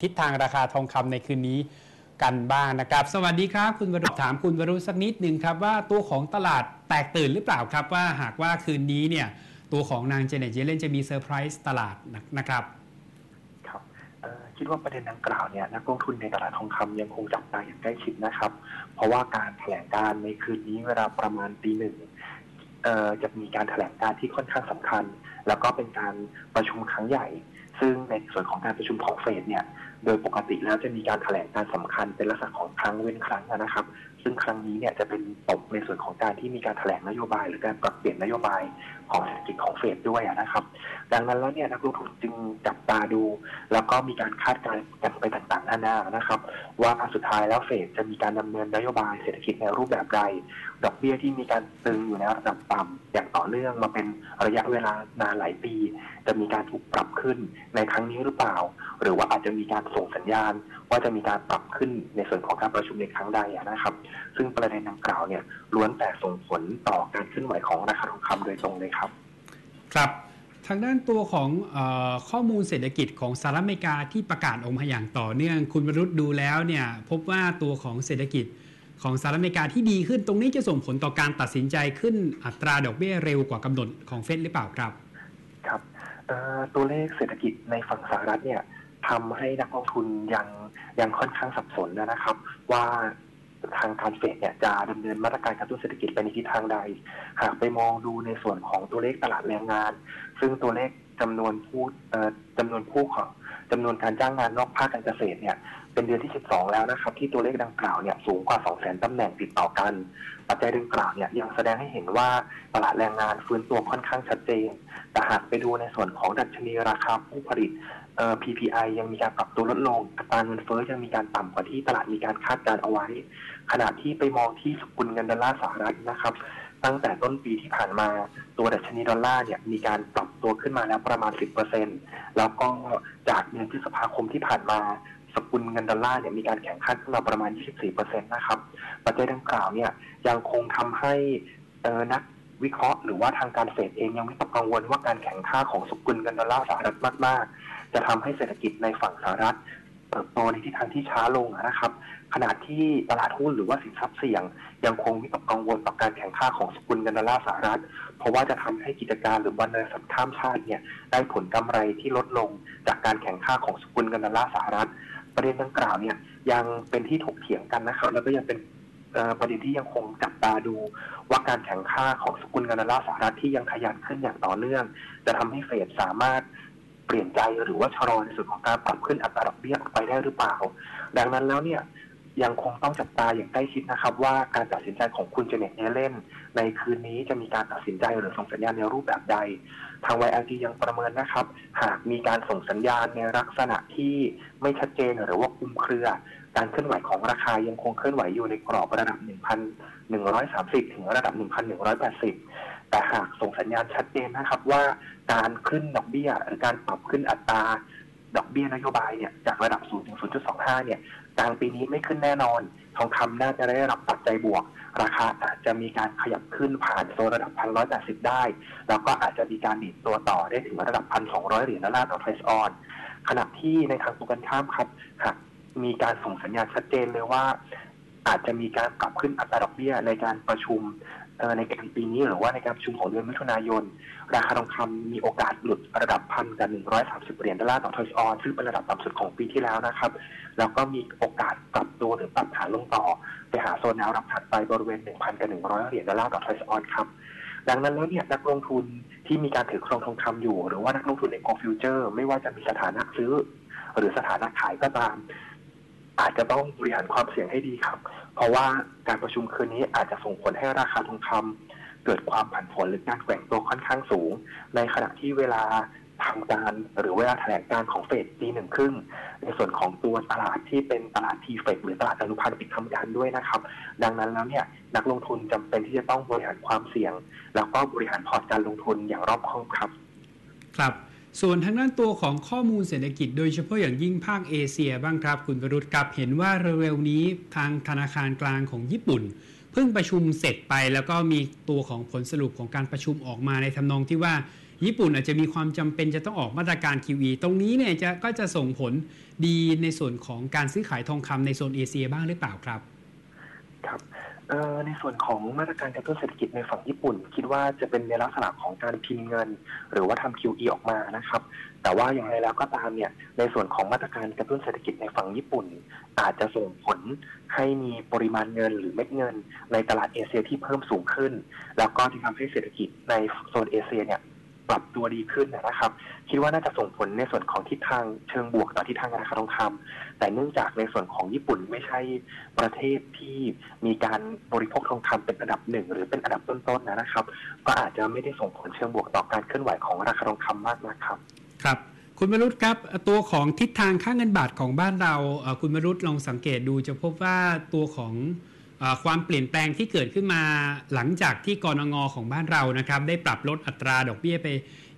ทิศทางราคาทองคำในคืนนี้กันบ้างนะครับสวัสดีครับคุณวรุษถามคุณวรุษสักนิดหนึ่งครับว่าตัวของตลาดแตกตื่นหรือเปล่าครับว่าหากว่าคืนนี้เนี่ยตัวของนางเจเน็ตเยเลนจะมีเซอร์ไพรส์ตลาดนะครับครับคิดว่าประเด็นดังกล่าวเนี่ยนักลงทุนในตลาดทองคำยังคงจับตาอย่างใกล้ชิดนะครับเพราะว่าการแถลงการในคืนนี้เวลาประมาณตี 1จะมีการแถลงการที่ค่อนข้างสำคัญแล้วก็เป็นการประชุมครั้งใหญ่ซึ่งในส่วนของการประชุมของเฟดเนี่ยโดยปกติแล้วจะมีการแถลงการสำคัญเป็นลักษณะของครั้งเว้นครั้งนะครับซึ่งครั้งนี้เนี่ยจะเป็นตกในส่วนของการที่มีการแถลงนโยบายหรือการปรับเปลี่ยนนโยบายของเศรษฐกิจของเฟดด้วยนะครับดังนั้นแล้วเนี่ยนักลงทุนจึงจับตาดูแล้วก็มีการคาดการณ์กันไปต่างๆนานานะครับว่าสุดท้ายแล้วเฟดจะมีการดำเนินนโยบายเศรษฐกิจในรูปแบบใดดอกเบี้ยที่มีการตึงอยู่ในระดับต่ำอย่างต่อเนื่องมาเป็นระยะเวลานานหลายปีจะมีการถูกปรับขึ้นในครั้งนี้หรือเปล่าหรือว่าอาจจะมีการส่งสัญญาณว่าจะมีการปรับขึ้นในส่วนของการประชุมในครั้งใดนะครับซึ่งประเด็นดังกล่าวเนี่ยล้วนแต่ส่งผลต่อการเคลื่อนไหวของราคาทองคำโดยตรงเลยครับครับทางด้านตัวของข้อมูลเศรษฐกิจของสหรัฐอเมริกาที่ประกาศออกมาอย่างต่อเนื่องคุณวรุษดูแล้วเนี่ยพบว่าตัวของเศรษฐกิจของสหรัฐอเมริกาที่ดีขึ้นตรงนี้จะส่งผลต่อการตัดสินใจขึ้นอัตราดอกเบี้ยเร็วกว่ากำหนดของเฟดหรือเปล่าครับครับตัวเลขเศรษฐกิจในฝั่งสหรัฐเนี่ยทำให้นักลงทุนยังค่อนข้างสับสนนะครับว่าทางการเฟดเนี่ยจะดำเนินมาตรการกระตุ้นเศรษฐกิจไปในทิศทางใดหากไปมองดูในส่วนของตัวเลขตลาดแรงงานซึ่งตัวเลขจำนวนการจ้างงานนอกภาคการเกษตรเนี่ยเป็นเดือนที่12แล้วนะครับที่ตัวเลขดังกล่าวเนี่ยสูงกว่า 200,000 ตำแหน่งติดต่อกันปัจจัยดังกล่าวเนี่ยยังแสดงให้เห็นว่าตลาดแรงงานฟื้นตัวค่อนข้างชัดเจนแต่หากไปดูในส่วนของดัชนีราคาผู้ผลิตPPI ยังมีการปรับตัวลดลงอัตราเงินเฟ้อยังมีการต่ำกว่าที่ตลาดมีการคาดการเอาไว้ขณะที่ไปมองที่สกุลเงินดอลลาร์สหรัฐนะครับตั้งแต่ต้นปีที่ผ่านมาตัวดัชนีดอลลาร์เนี่ยมีการปรับตัวขึ้นมาแล้วประมาณ 10% แล้วก็จากเดือนพฤษภาคมที่ผ่านมาสกุลเงินดอลลาร์เนี่ยมีการแข่งขันขึ้นมาประมาณ 24% นะครับปัจจัยดังกล่าวเนี่ยยังคงทำให้นักวิเคราะห์หรือว่าทางการเฟดเองยังวิตกกังวลว่าการแข่งข้าของสกุลเงินดอลลาร์สหรัฐมากๆจะทำให้เศรษฐกิจในฝั่งสหรัฐเติบโตในทิศทางที่ช้าลงนะครับขณะที่ตลาดหุ้นหรือว่าสินทรัพย์เสี่ยงยังคงวิตกกังวลต่อการแข่งข้าของสกุลเงินดอลลาร์สหรัฐเพราะว่าจะทำให้กิจการหรือบริษัทข้ามชาติเนี่ยได้ผลกำไรที่ลดลงจากการแข่งข้าของสกุลเงินดอลลาร์สหรัฐประเด็นดังกล่าวเนี่ยยังเป็นที่ถกเถียงกันนะครับแล้วก็ยังเป็นประเด็นที่ยังคงจับตาดูว่าการแข่งข้าของสกุลเงินดอลลาร์สหรัฐที่ยังทะยานขึ้นอย่างต่อเนื่องจะทำให้เฟดสามารถเปลี่ยนใจหรือว่าชะลอในส่วนของการปรับขึ้นอัตราดอกเบี้ยไปได้หรือเปล่าดังนั้นแล้วเนี่ยยังคงต้องจับตาอย่างใกล้ชิดนะครับว่าการตัดสินใจของคุณเจเน็ตเยเลนในคืนนี้จะมีการตัดสินใจหรือส่งสัญญาณในรูปแบบใดทาง YLG ยังประเมินนะครับหากมีการส่งสัญญาณในลักษณะที่ไม่ชัดเจนหรือว่าคลุมเครือการเคลื่อนไหวของราคายังคงเคลื่อนไหวอยู่ในกรอบระดับ 1,130 ถึงระดับ 1,180 แต่หากส่งสัญญาณชัดเจนนะครับว่าการขึ้นดอกเบี้ยหรือการปรับขึ้นอัตราดอกเบี้ยนโยบายเนี่ยจากระดับ 0 ถึง 0.25 เนี่ยกลางปีนี้ไม่ขึ้นแน่นอนทองคำน่าจะได้รับปัจจัยบวกราคาอาจจะมีการขยับขึ้นผ่านโซนระดับ 1,180 ได้แล้วก็อาจจะมีการดีดตัวต่อได้ถึงระดับ 1,200 เหรียญดอลลาร์ต่อเทรดออนขณะที่ในทางตรงกันข้ามครับหากมีการส่งสัญญาณชัดเจนเลยว่าอาจจะมีการปรับขึ้นอัตราดอกเบี้ยในการประชุมในกลางปีนี้หรือว่าในการประชุมของเดือนมิถุนายนราคาทองคำมีโอกาสหลุดระดับ 1,130 เหรียญดอลลาร์ต่อทรอยออนซึ่งเป็นระดับต่ำสุดของปีที่แล้วนะครับแล้วก็มีโอกาสปรับตัวหรือปรับฐานลงต่อไปหาโซนแนวรับถัดไปบริเวณ 1,100 เหรียญดอลลาร์ต่อทรอยออนครับดังนั้นแล้วเนี่ยนักลงทุนที่มีการถือครองทองคำอยู่หรือว่านักลงทุนในกองฟิวเจอร์ไม่ว่าจะมีสถานะซื้อหรือสถานะขายก็ตามอาจจะต้องบริหารความเสี่ยงให้ดีครับเพราะว่าการประชุมคืนนี้อาจจะส่งผลให้ราคาทองคำเกิดความผันผวนหรือการแกว่งตัวค่อนข้างสูงในขณะที่เวลาทางการหรือเวลาแถลงการของเฟดตี 1:30ในส่วนของตัวตลาดที่เป็นตลาดทีเฟกหรือตลาดอนุพันธ์ปิดทำการด้วยนะครับดังนั้นแล้วเนี่ยนักลงทุนจำเป็นที่จะต้องบริหารความเสี่ยงแล้วก็บริหารพอร์ตการลงทุนอย่างรอบคอบครับครับส่วนทางด้านตัวของข้อมูลเศรษฐกิจโดยเฉพาะอย่างยิ่งภาคเอเชียบ้างครับคุณวรุษครับเห็นว่าเร็วๆนี้ทางธนาคารกลางของญี่ปุ่นเพิ่งประชุมเสร็จไปแล้วก็มีตัวของผลสรุปของการประชุมออกมาในทำนองที่ว่าญี่ปุ่นอาจจะมีความจำเป็นจะต้องออกมาตรการ QE ตรงนี้เนี่ยก็จะส่งผลดีในส่วนของการซื้อขายทองคำในโซนเอเชียบ้างหรือเปล่าครับครับในส่วนของมาตรการกระตุ้นเศรษฐกิจในฝั่งญี่ปุ่นคิดว่าจะเป็นในลักษณะของการพิมพ์เงินหรือว่าทำ QE ออกมานะครับแต่ว่าอย่างไรแล้วก็ตามเนี่ยในส่วนของมาตรการกระตุ้นเศรษฐกิจในฝั่งญี่ปุ่นอาจจะส่งผลให้มีปริมาณเงินหรือเม็ดเงินในตลาดเอเชียที่เพิ่มสูงขึ้นแล้วก็ที่ทำให้เศรษฐกิจในโซนเอเชียเนี่ยปรับตัวดีขึ้นนะครับคิดว่าน่าจะส่งผลในส่วนของทิศทางเชิงบวกต่อทิศทางราคาทองคำแต่เนื่องจากในส่วนของญี่ปุ่นไม่ใช่ประเทศที่มีการบริโภคทองคำเป็นอันดับหนึ่งหรือเป็นอันดับต้นๆนะครับก็อาจจะไม่ได้ส่งผลเชิงบวกต่อการเคลื่อนไหวของราคาทองคำมากนะครับครับคุณวรุษครับตัวของทิศทางค่าเงินบาทของบ้านเราคุณวรุษลองสังเกตดูจะพบว่าตัวของความเปลี่ยนแปลงที่เกิดขึ้นมาหลังจากที่กนง.ของบ้านเรานะครับได้ปรับลดอัตราดอกเบี้ยไป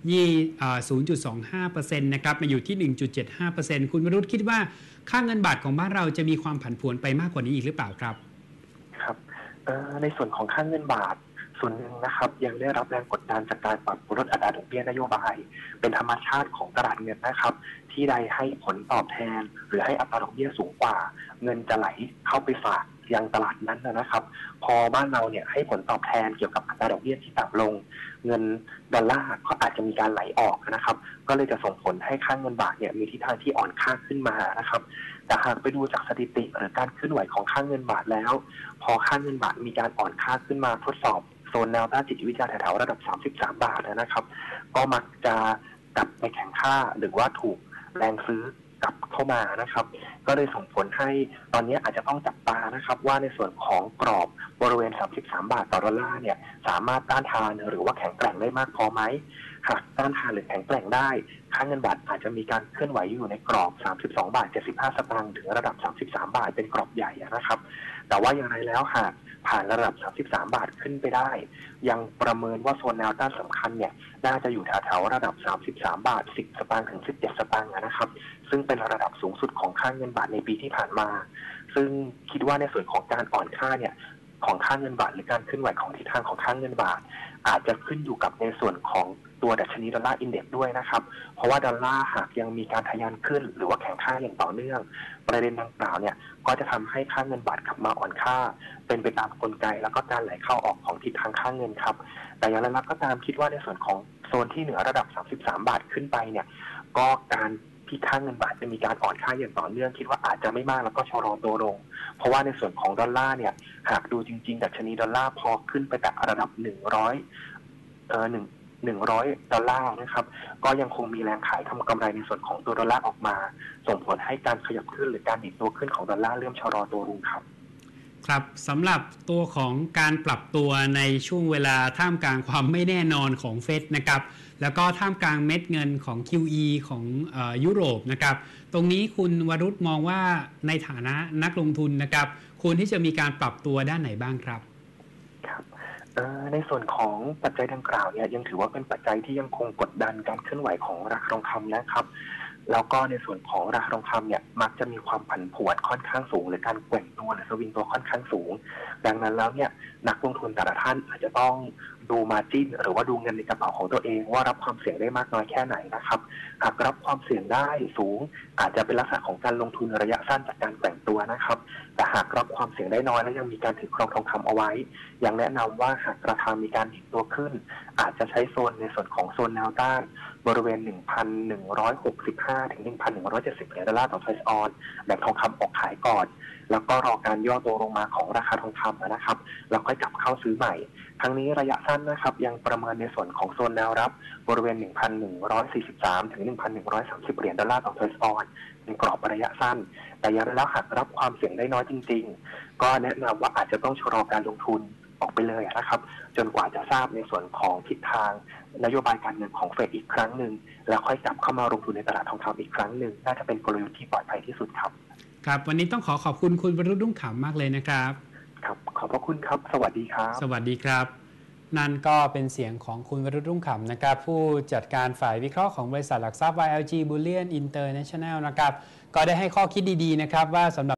0.25% นะครับมาอยู่ที่ 1.75% คุณวรุษคิดว่าค่าเงินบาทของบ้านเราจะมีความผันผวนไปมากกว่านี้อีกหรือเปล่าครับครับในส่วนของค่าเงินบาทส่วนหนึ่งนะครับยังได้รับแรงกดดันจากการปรับลดอัตราดอกเบี้ยนโยบายเป็นธรรมชาติของตลาดเงินนะครับที่ใดให้ผลตอบแทนหรือให้อัตราดอกเบี้ยสูงกว่าเงินจะไหลเข้าไปฝากยังตลาดนั้นนะครับพอบ้านเราเนี่ยให้ผลตอบแทนเกี่ยวกับอัตราดอกเบี้ยที่ต่ำลงเงินดอลลาร์ก็อาจจะมีการไหลออกนะครับก็เลยจะส่งผลให้ค่าเงินบาทเนี่ยมีทิศทางที่อ่อนค่าขึ้นมานะครับแต่หากไปดูจากสถิติหรือการเคลื่อนไหวของค่าเงินบาทแล้วพอค่าเงินบาทมีการอ่อนค่าขึ้นมาทดสอบโซนแนวต้านจิตวิทยาแถวๆระดับ33 บาทนะครับก็มักจะกลับไปแข่งค่าหรือว่าถูกแรงซื้อกลับเข้ามานะครับก็เลยส่งผลให้ตอนนี้อาจจะต้องจับตานะครับว่าในส่วนของกรอบบริเวณ33 บาทต่อดอลลาร์เนี่ยสามารถต้านทานหรือว่าแข็งแกร่งได้มากพอไหมหากต้านทานหรือแข็งแกร่งได้ค่าเงินบาทอาจจะมีการเคลื่อนไหวอยู่ในกรอบ32 บาท 75 สตางค์ถึงระดับ33 บาทเป็นกรอบใหญ่นะครับแต่ว่าอย่างไรแล้วหากผ่านระดับ33 บาทขึ้นไปได้ยังประเมินว่าโซนแนวต้านสำคัญเนี่ยน่าจะอยู่แถวๆระดับ33 บาท 10 สตางค์ถึง17 สตางค์นะครับซึ่งเป็นระดับสูงสุดของค่าเงินบาทในปีที่ผ่านมาซึ่งคิดว่าในส่วนของการอ่อนค่าเนี่ยของค่าเงินบาทหรือการเคลื่อนไหวของทิศทางของค่าเงินบาทอาจจะขึ้นอยู่กับในส่วนของตัวดัชนีดอลลาร์อินเด็กซ์ด้วยนะครับเพราะว่าดอลลาร์หากยังมีการทะยานขึ้นหรือว่าแข็งค่าอย่างต่อเนื่องประเด็นดังกล่าวเนี่ยก็จะทำให้ค่าเงินบาทกลับมาอ่อนค่าเป็นไปตามกลไกแล้วก็การไหลเข้าออกของทิศทางค่าเงินครับแต่อย่างไรก็ตามคิดว่าในส่วนของโซนที่เหนือระดับ33 บาทขึ้นไปเนี่ยก็การที่ค่าเงินบาทจะมีการอ่อนค่าอย่างต่อเนื่องคิดว่าอาจจะไม่มากแล้วก็ชะลอตัวลงเพราะว่าในส่วนของดอลลาร์เนี่ยหากดูจริงๆดัชนีดอลลาร์พอขึ้นไปแต่ระดับ100 ดอลลาร์นะครับก็ยังคงมีแรงขายทำกำไรในส่วนของตัวดอลลาร์ออกมาส่งผลให้การขยับขึ้นหรือการดิดตัวขึ้นของดอลลาร์เริ่มชะลอตัวลงครับครับสำหรับตัวของการปรับตัวในช่วงเวลาท่ามกลางความไม่แน่นอนของเฟดนะครับแล้วก็ท่ามกลางเม็ดเงินของ QE ของยุโรปนะครับตรงนี้คุณวรุษมองว่าในฐานะนักลงทุนนะครับควรที่จะมีการปรับตัวด้านไหนบ้างครับในส่วนของปัจจัยดังกล่าวเนี่ยยังถือว่าเป็นปัจจัยที่ยังคงกดดันการเคลื่อนไหวของราคาทองคำนะครับแล้วก็ในส่วนของราคาทองคำเนี่ยมักจะมีความผันผวนค่อนข้างสูงหรือการแกว่งตัวหรือสวิงตัวค่อนข้างสูงดังนั้นแล้วเนี่ยนักลงทุนแต่ละท่านอาจจะต้องดูมาร์จิ้นหรือว่าดูเงินในกระเป๋าของตัวเองว่ารับความเสี่ยงได้มากน้อยแค่ไหนนะครับหากรับความเสี่ยงได้สูงอาจจะเป็นลักษณะของการลงทุนระยะสั้นจากการแกว่งตัวนะครับแต่หากรับความเสี่ยงได้น้อยและยังมีการถือครองทองคำเอาไว้ยังแนะนำว่าหากราคามีการดิดตัวขึ้นอาจจะใช้โซนในส่วนของโซนแนวต้านบริเวณ 1,165 ถึง 1,170 เหรียญดอลลาร์ต่อทอยส์ออนแบ่งทองคำออกขายก่อนแล้วก็รอการย่อตัวลงมาของราคาทองคำนะครับแล้วค่อยกลับเข้าซื้อใหม่ทั้งนี้ระยะสั้นนะครับยังประเมินในส่วนของโซนแนวรับบริเวณ 1,143 ถึง 1,130 เหรียญดอลลาร์ต่อทอยส์ออนเป็นกรอบระยะสั้นแต่ยังแล้วหากรับความเสี่ยงได้น้อยจริงๆก็แนะนำว่าอาจจะต้องชะลอการลงทุนออกไปเลยนะครับจนกว่าจะทราบในส่วนของทิศทางนโยบายการเงินของเฟดอีกครั้งหนึ่งแล้วค่อยกลับเข้ามาลงทุนในตลาดทองคำอีกครั้งหนึ่งน่าจะเป็นกลยุทธ์ที่ปลอดภัยที่สุดครับครับวันนี้ต้องขอบคุณคุณวรุษรุ่งขำมากเลยนะครับครับขอบพระคุณครับสวัสดีครับสวัสดีครับนั่นก็เป็นเสียงของคุณวรุษรุ่งขำนะครับผู้จัดการฝ่ายวิเคราะห์ของบริษัทหลักทรัพย์ YLG Bullion International นะครับก็ได้ให้ข้อคิดดีๆนะครับว่าสำหรับ